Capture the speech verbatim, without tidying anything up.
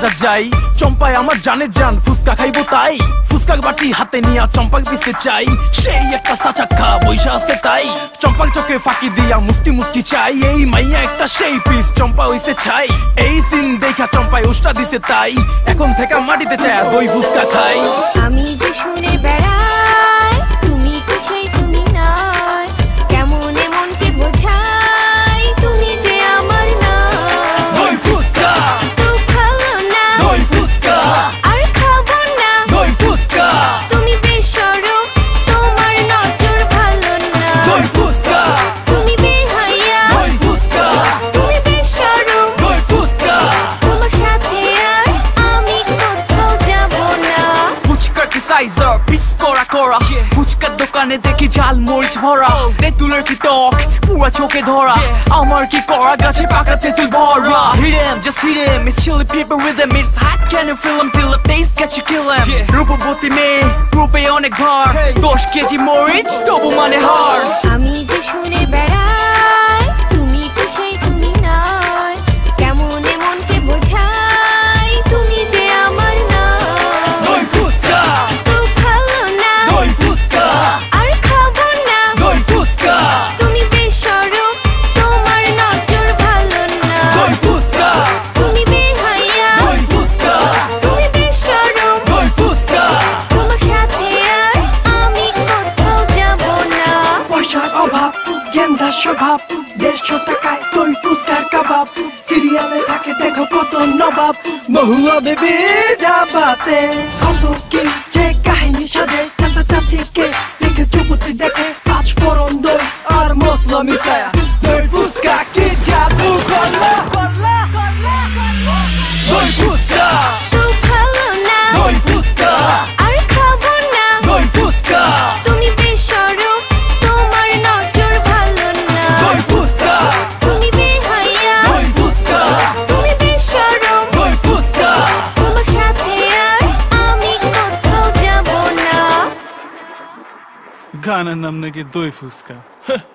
বাজার যাই, চম্পায় আমার জানের জান, ফুচকা খাইবো তাই। ফুচকা বাটি হাতে নিয়া চম্পাক পিছতে চাই, সেই একটা সাচাক্ষা বৈশা আছে তাই। চম্পাক চোখে ফাঁকি দিয়া মুস্তি মুস্তি চাই, এই মাইয়া একটা সেই পিস চম্পা হইছে ছাই। এই সিন দেখা চম্পায় উষ্টা দিছে তাই, এখন থেকে মাটিতে চায় দই ফুচকা খাই। আমি যে শুনে বেড়াই তুমি তো সেই তুমি নয়, কেমন মনকে বোঝাই তুমি যে আমার না। দই ফুচকা তো ভালো না, দই ফুচকা আর খাবো না, দই ফুচকা তুমি বেশরম তোমার নজর ভালো না। দই ফুচকা তুমি বেহায়া, দই ফুচকা তুমি বেশরম, দই ফুচকা তোমার সাথে আর আমি কোথাও যাব না। ফুচকার কি সাইজার পিস করা করা, ফুচকার দোকানে দেখি ঝাল মরিচ ভরা, তেঁতুলের কি টক পুরা চোখে ধরা, আমার কি করা গাছে পাকা তেঁতুল ভরা। Hit him, just hit him, it's chili pepper with him, it's hot, can you feel him, till the taste get you kill him. রূপবতী মেয়ে রূপে অনেক ভার, দশ কেজি মরিচ তবু মানে হার। আমি যে শুনে বেড়াই তুমি তো সেই তুমি নয়, কেমন মনকে বোঝাই তুমি যে আমার না। দই ফুচকা তো ভালো না, দই ফুচকা আর খাবো না, দই ফুচকা তুমি বেশরম তোমার নজর ভালো না। দই ফুচকা তুমি বেহায়া, দই ফুচকা তুমি বেশরম, দই ফুচকা তোমার সাথে আর আমি কোথাও যাব না। পয়সার অভাব, গেন্দা স্বভাব, দেড়শো টাকায় দই ফুচকার কাবাব, সিরিয়ালে থাকে দেখো কত নবাব, মহুয়া বেবি ডাবাতে কত কি যে কাহিনী সাজে, চাচা চাচিকে রেখে চুপুতি দেখে পাঁচ ফোড়ন দই আর মশলা মিশায়া, দই ফুচকা কি জাদু করলা। দই ফুচকা তো ভালো না, দই ফুচকা আর খাবো না, দই ফুচকা তুমি বেশরম তোমার নজর ভালো না। দই ফুচকা তুমি বেহায়া, দই ফুচকা তুমি বেশরম, দই ফুচকা তোমার সাথে আর আমি কোথাও যাব না। গানের নাম নাকি দই ফুচকা।